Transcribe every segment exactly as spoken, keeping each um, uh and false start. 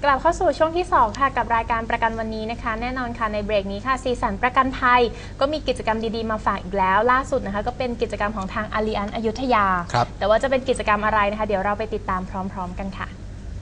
กลับเข้าสู่ช่วงที่สองค่ะกับรายการประกันวันนี้นะคะแน่นอนค่ะในเบรกนี้ค่ะซีสันประกันภัยก็มีกิจกรรมดีๆมาฝากอีกแล้วล่าสุดนะคะก็เป็นกิจกรรมของทางอาลีอันซ์อยุธยาแต่ว่าจะเป็นกิจกรรมอะไรนะคะเดี๋ยวเราไปติดตามพร้อมๆกันค่ะ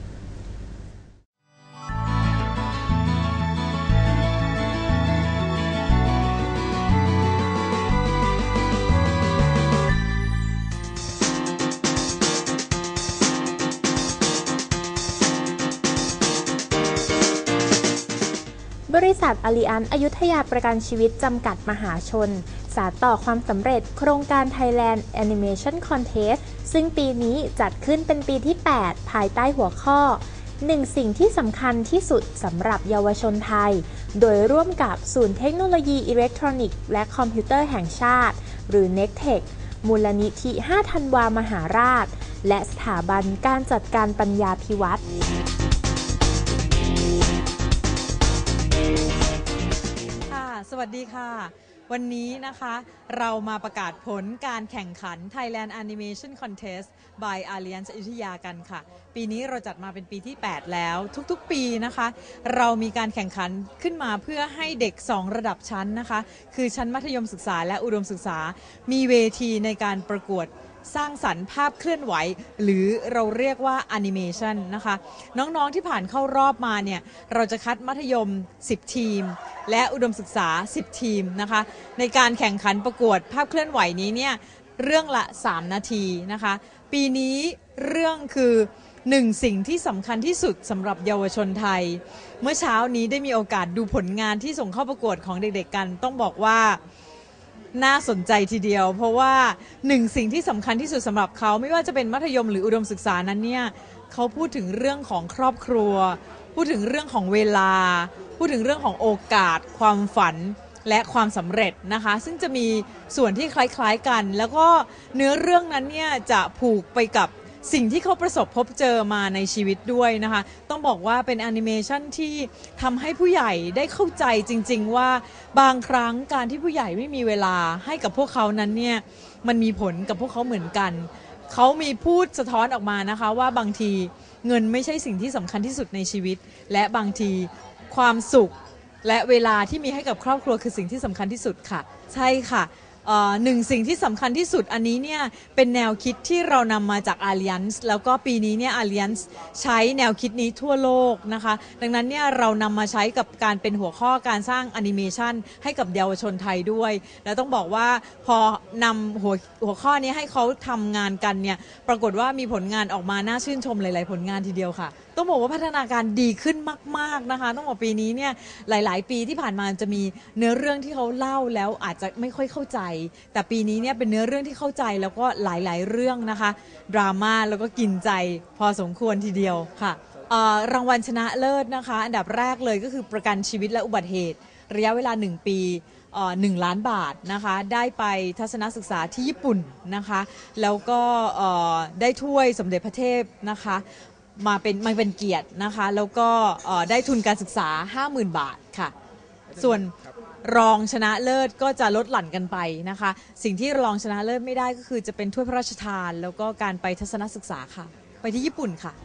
บริษัทอาลีอันซ์อยุธยาประกันชีวิตจำกัดมหาชนสานต่อความสำเร็จโครงการ Thailand Animation Contest ซึ่งปีนี้จัดขึ้นเป็นปีที่ แปด ภายใต้หัวข้อ หนึ่ง สิ่งที่สำคัญที่สุดสำหรับเยาวชนไทยโดยร่วมกับศูนย์เทคโนโลยีอิเล็กทรอนิกส์และคอมพิวเตอร์แห่งชาติหรือ เน็กเทค มูลนิธิ ห้า ธันวามหาราชและสถาบันการจัดการปัญญาภิวัตรสวัสดีค่ะวันนี้นะคะเรามาประกาศผลการแข่งขัน Thailand Animation Contest by Allianz อยุธยากันค่ะปีนี้เราจัดมาเป็นปีที่ แปด แล้วทุกๆปีนะคะเรามีการแข่งขันขึ้นมาเพื่อให้เด็กสองระดับชั้นนะคะคือชั้นมัธยมศึกษาและอุดมศึกษามีเวทีในการประกวดสร้างสรรค์ภาพเคลื่อนไหวหรือเราเรียกว่าแอนิเมชันนะคะน้องๆที่ผ่านเข้ารอบมาเนี่ยเราจะคัดมัธยมสิบทีมและอุดมศึกษาสิบทีมนะคะในการแข่งขันประกวดภาพเคลื่อนไหวนี้เนี่ยเรื่องละสามนาทีนะคะปีนี้เรื่องคือหนึ่งสิ่งที่สำคัญที่สุดสำหรับเยาวชนไทยเมื่อเช้านี้ได้มีโอกาสดูผลงานที่ส่งเข้าประกวดของเด็กๆกันต้องบอกว่าน่าสนใจทีเดียวเพราะว่าหนึ่งสิ่งที่สำคัญที่สุดสำหรับเขาไม่ว่าจะเป็นมัธยมหรืออุดมศึกษานั้นเนี่ยเขาพูดถึงเรื่องของครอบครัวพูดถึงเรื่องของเวลาพูดถึงเรื่องของโอกาสความฝันและความสำเร็จนะคะซึ่งจะมีส่วนที่คล้ายๆกันแล้วก็เนื้อเรื่องนั้นเนี่ยจะผูกไปกับสิ่งที่เขาประสบพบเจอมาในชีวิตด้วยนะคะต้องบอกว่าเป็นแอนิเมชันที่ทำให้ผู้ใหญ่ได้เข้าใจจริงๆว่าบางครั้งการที่ผู้ใหญ่ไม่มีเวลาให้กับพวกเขานั้นเนี่ยมันมีผลกับพวกเขาเหมือนกันเขามีพูดสะท้อนออกมานะคะว่าบางทีเงินไม่ใช่สิ่งที่สำคัญที่สุดในชีวิตและบางทีความสุขและเวลาที่มีให้กับครอบครัวคือสิ่งที่สำคัญที่สุดค่ะใช่ค่ะหนึ่งสิ่งที่สำคัญที่สุดอันนี้เนี่ยเป็นแนวคิดที่เรานำมาจาก Allianz แล้วก็ปีนี้เนี่ย Allianz ใช้แนวคิดนี้ทั่วโลกนะคะดังนั้นเนี่ยเรานำมาใช้กับการเป็นหัวข้อการสร้างแอนิเมชันให้กับเยาวชนไทยด้วยแล้วต้องบอกว่าพอนำหัวหัวข้อนี้ให้เขาทำงานกันเนี่ยปรากฏว่ามีผลงานออกมาน่าชื่นชมหลายๆผลงานทีเดียวค่ะต้องบอกว่าพัฒนาการดีขึ้นมากๆนะคะต้องบอกปีนี้เนี่ยหลายๆปีที่ผ่านมาจะมีเนื้อเรื่องที่เขาเล่าแล้วอาจจะไม่ค่อยเข้าใจแต่ปีนี้เนี่ยเป็นเนื้อเรื่องที่เข้าใจแล้วก็หลายๆเรื่องนะคะดราม่าแล้วก็กินใจพอสมควรทีเดียวค่ะรางวัลชนะเลิศนะคะอันดับแรกเลยก็คือประกันชีวิตและอุบัติเหตุระยะเวลาหนึ่งปีหนึ่งล้านบาทนะคะได้ไปทัศนศึกษาที่ญี่ปุ่นนะคะแล้วก็ได้ถ้วยสมเด็จพระเทพนะคะมาเป็นมาเป็นเกียรตินะคะแล้วก็ได้ทุนการศึกษา ห้าหมื่น บาทค่ะส่วนรองชนะเลิศก็จะลดหลั่นกันไปนะคะสิ่งที่รองชนะเลิศไม่ได้ก็คือจะเป็นถ้วยพระราชทานแล้วก็การไปทัศนศึกษาค่ะไปที่ญี่ปุ่นค่ะ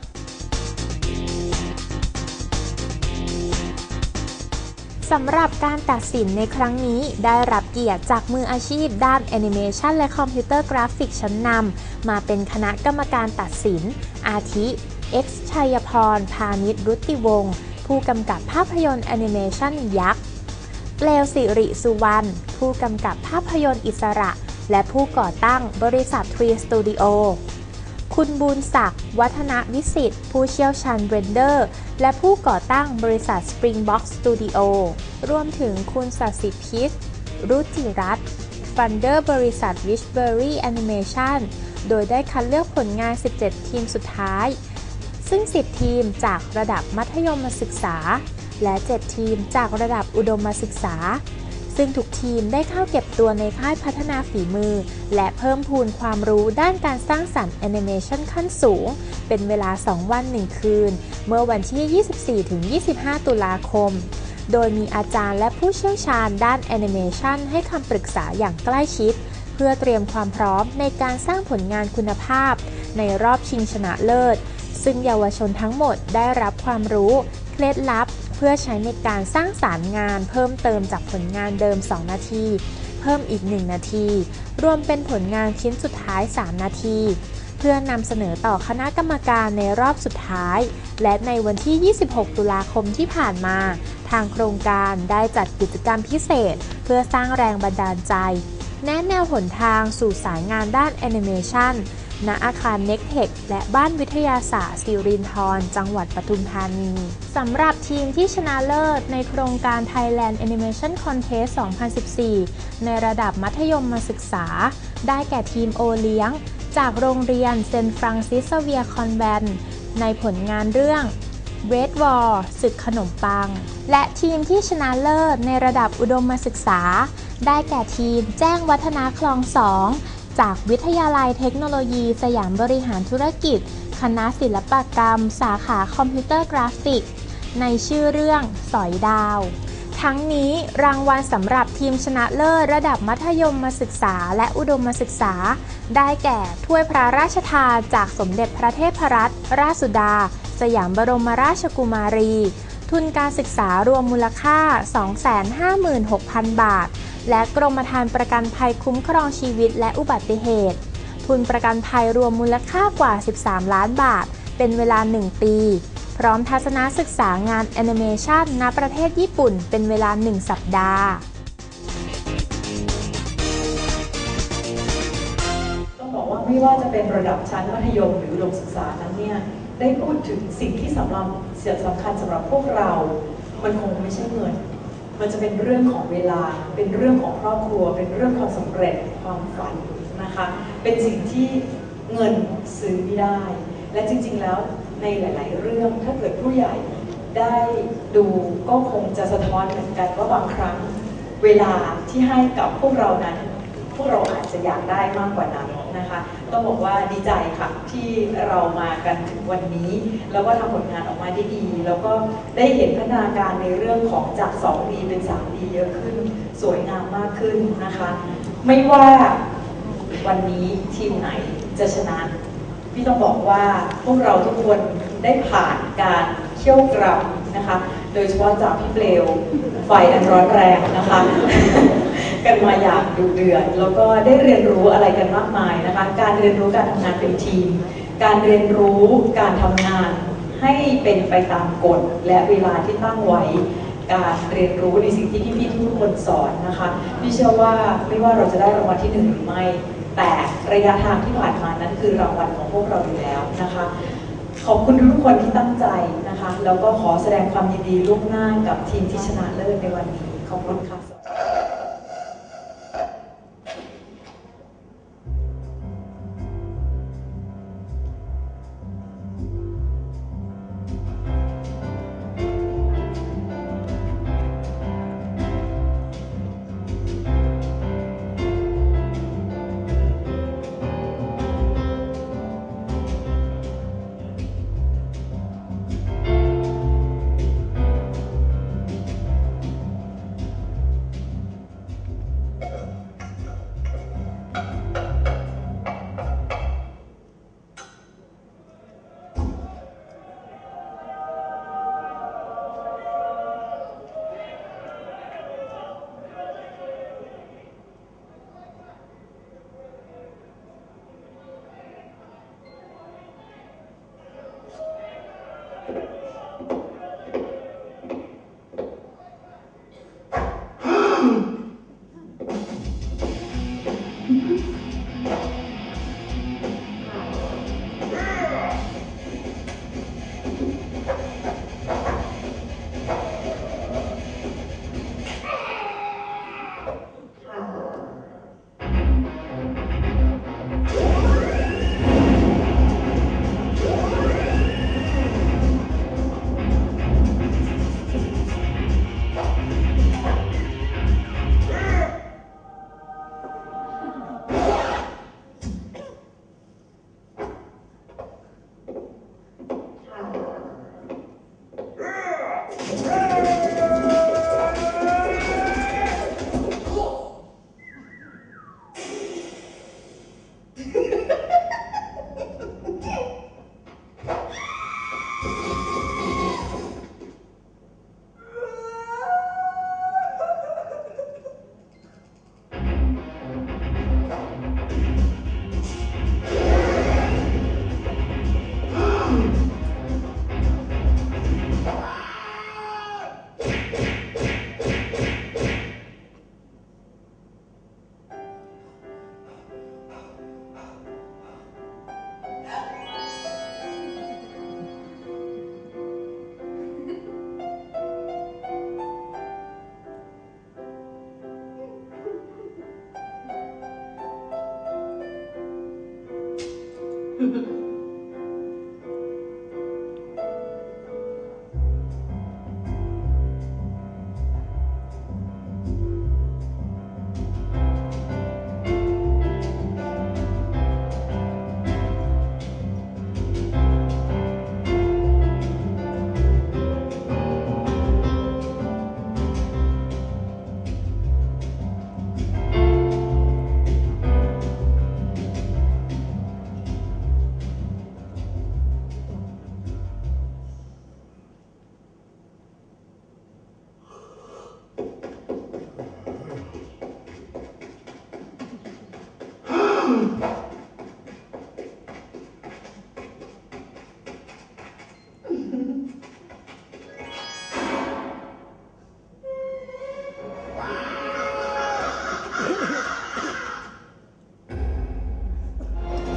สำหรับการตัดสินในครั้งนี้ได้รับเกียรติจากมืออาชีพด้านแอนิเมชันและคอมพิวเตอร์กราฟิกชั้นนำมาเป็นคณะกรรมการตัดสินอาทิ เอ็กซ์ ชัยพร พานิชรุตติวงศ์ผู้กำกับภาพยนตร์แอนิเมชันยักษ์เปลวสิริสุวรรณผู้กำกับภาพยนตร์อิสระและผู้ก่อตั้งบริษัททรีสตูดิโอคุณบูญศักดิ์วัฒนวิสิทธิ์ผู้เชี่ยวชาญเรนเดอร์และผู้ก่อตั้งบริษัท Springbox Studio รวมถึงคุณศศิพิษรุจิรัตน์ฟันเดอร์บริษัท Wishberry Animation โดยได้คัดเลือกผลงานสิบเจ็ดทีมสุดท้ายซึ่งสิบทีมจากระดับมัธยมศึกษาและเจ็ดทีมจากระดับอุดมศึกษาซึ่งทุกทีมได้เข้าเก็บตัวในค่ายพัฒนาฝีมือและเพิ่มพูนความรู้ด้านการสร้างสรรค์แอนิเมชันขั้นสูงเป็นเวลาสองวันหนึ่งคืนเมื่อวันที่ ยี่สิบสี่ถึงยี่สิบห้า ตุลาคมโดยมีอาจารย์และผู้เชี่ยวชาญด้านแอนิเมชันให้คำปรึกษาอย่างใกล้ชิดเพื่อเตรียมความพร้อมในการสร้างผลงานคุณภาพในรอบชิงชนะเลิศซึ่งเยาวชนทั้งหมดได้รับความรู้เคล็ดลับเพื่อใช้ในการสร้างสรรค์งานเพิ่มเติมจากผลงานเดิมสองนาทีเพิ่มอีกหนึ่งนาทีรวมเป็นผลงานชิ้นสุดท้ายสามนาทีเพื่อนำเสนอต่อคณะกรรมการในรอบสุดท้ายและในวันที่ยี่สิบหกตุลาคมที่ผ่านมาทางโครงการได้จัดกิจกรรมพิเศษเพื่อสร้างแรงบันดาลใจแนะแนวหนทางสู่สายงานด้านแอนิเมชันณอาคารเน็กเทคและบ้านวิทยาศาสตร์สิรินธรจังหวัดปทุมธานีสำหรับทีมที่ชนะเลิศในโครงการ Thailand Animation Contest สองพันสิบสี่ ในระดับมัธยมศึกษาได้แก่ทีมโอเลี้ยงจากโรงเรียนเซนต์ฟรังซิสเวียร์คอนแวนต์ในผลงานเรื่อง Red War ศึกขนมปังและทีมที่ชนะเลิศในระดับอุดมศึกษาได้แก่ทีมแจ้งวัฒนาคลองสองจากวิทยาลัยเทคโนโลยีสยามบริหารธุรกิจคณะศิลปกรรมสาขาคอมพิวเตอร์กราฟิกในชื่อเรื่องสอยดาวทั้งนี้รางวัลสำหรับทีมชนะเลิศระดับมัธยมศึกษาและอุดมศึกษาได้แก่ถ้วยพระราชทานจากสมเด็จพระเทพรัตนราชสุดาสยามบรมราชกุมารีทุนการศึกษารวมมูลค่า สองแสนห้าหมื่นหกพัน บาทและกรมธรรม์ประกันภัยคุ้มครองชีวิตและอุบัติเหตุทุนประกันภัยรวมมูลค่ากว่าสิบสามล้านบาทเป็นเวลาหนึ่งปีพร้อมทัศนศึกษางานแอนิเมชันณประเทศญี่ปุ่นเป็นเวลาหนึ่งสัปดาห์ต้องบอกว่าไม่ว่าจะเป็นระดับชั้นมัธยมหรืออุดมศึกษานั้นเนี่ยได้พูดถึงสิ่งที่สำคัญสำคัญสำหรับพวกเรามันคงไม่ใช่เงินมันจะเป็นเรื่องของเวลาเป็นเรื่องของครอบครัวเป็นเรื่องความสำเร็จความฝันนะคะเป็นสิ่งที่เงินซื้อไม่ได้และจริงๆแล้วในหลายๆเรื่องถ้าเกิดผู้ใหญ่ได้ดูก็คงจะสะท้อนเหมือนกันว่าบางครั้งเวลาที่ให้กับพวกเรานั้นพวกเราอาจจะอยากได้มากกว่านั้นนะคะต้องบอกว่าดีใจค่ะที่เรามากันถึงวันนี้แล้วก็ทำผลงานออกมาได้ดีแล้วก็ได้เห็นพัฒนาการในเรื่องของจาก สองดี เป็น สามดี เยอะขึ้นสวยงามมากขึ้นนะคะไม่ว่าวันนี้ทีมไหนจะชนะพี่ต้องบอกว่าพวกเราทุกคนได้ผ่านการเคี่ยวกรำนะคะโดยเฉพาะจากพี่เปลวไฟอันร้อนแรงนะคะกันมาอย่างดุเดือดแล้วก็ได้เรียนรู้อะไรกันมากมายนะคะการเรียนรู้การทำงานเป็นทีมการเรียนรู้การทำงานให้เป็นไปตามกฎและเวลาที่ตั้งไว้การเรียนรู้ในสิ่งที่พี่ๆทุกคนสอนนะคะพี่เชื่อว่าไม่ว่าเราจะได้รางวัลที่หนึ่งหรือไม่แต่ระยะทางที่ผ่านมานั้นคือรางวัลของพวกเราอยู่แล้วนะคะขอบคุณทุกคนที่ตั้งใจนะคะแล้วก็ขอแสดงความยินดีล่วงหน้ากับทีมที่ชนะเลิศในวันนี้ขอบคุณค่ะ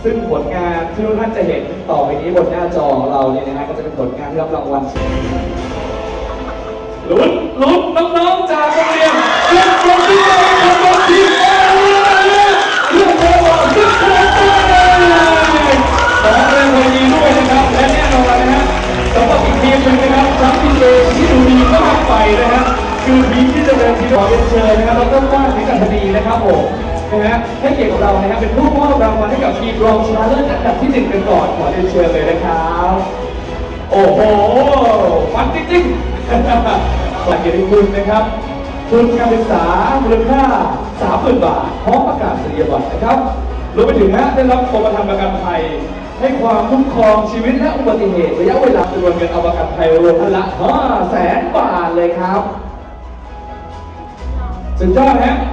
ซึ่งผลงานที่ทุกท่านจะเห็นต่อไปนี้บนหน้าจอของเราเนี่ยนะฮะก็จะเป็นผลงานที่รับรางวัลลุ้นลุ้นน้องๆจากโรงเรียนเรื่องคนที่จะเป็นคนที่เรื่องเทวะเรื่องโคตรเลยขอแรงใจดีด้วยนะครับและแน่นอนนะฮะสำหรับอีกทีมหนึ่งนะครับทั้งทีมเอที่ดูดีมากไปนะฮะคือทีมที่จะเป็นทีมขอเรียนเชิญนะครับเราต้องว่าถึงกันคดีนะครับผมนะฮะให้เกียรติกับเรานะครับเป็นผู้มอบรางวัลให้กับทีมรองชนะเลิศอันดับที่หนึ่งกันก่อนขอเรียนเชิญเลยนะครับโอ้โหมันจริงๆขอเกียรติคุณนะครับทุนการศึกษามูลค่า สามหมื่น บาทพร้อมประกาศนียบัตรนะครับรวมไปถึงนะได้รับกรมธรรม์ประกันภัยให้ความคุ้มครองชีวิตและอุบัติเหตุระยะเวลาจำนวนเงินเอาประกันภัยรวมละ ห้าแสน บาทเลยครับสุดยอดฮะ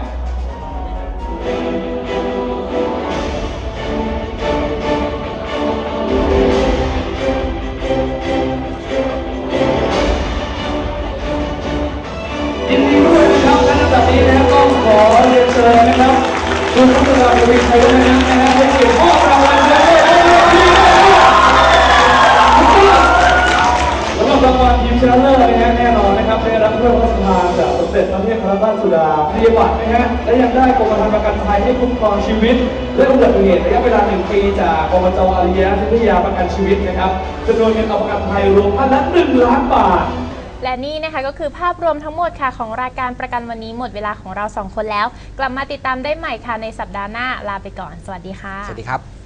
ยินดีด้วยนะครับและลำดับนี้นะครับต้องขอเรียนเชิญนะครับคุณพัชราวิชัยวัฒนะนะฮะให้เกียรติมอบรางวัลเลยสำหรับรางวัลทีมชนะเลิศนะฮะแน่นอนนะครับได้รับเรื่องพระราชทานจากสมเด็จพระเทพรัตนราชสุดานียบัตรนะฮะและยังได้กรมธรรม์ประกันภัยให้คุ้มครองชีวิตและอุบัติเหตุระยะเวลาหนึ่งปีจากกรมจอาริยะวิทยาประกันชีวิตนะครับจำนวนเงินเอาประกันภัยรวมพันละหนึ่งล้านบาทและนี่นะคะก็คือภาพรวมทั้งหมดค่ะของรายการประกันวันนี้หมดเวลาของเราสองคนแล้วกลับมาติดตามได้ใหม่ค่ะในสัปดาห์หน้าลาไปก่อนสวัสดีค่ะสวัสดีครับ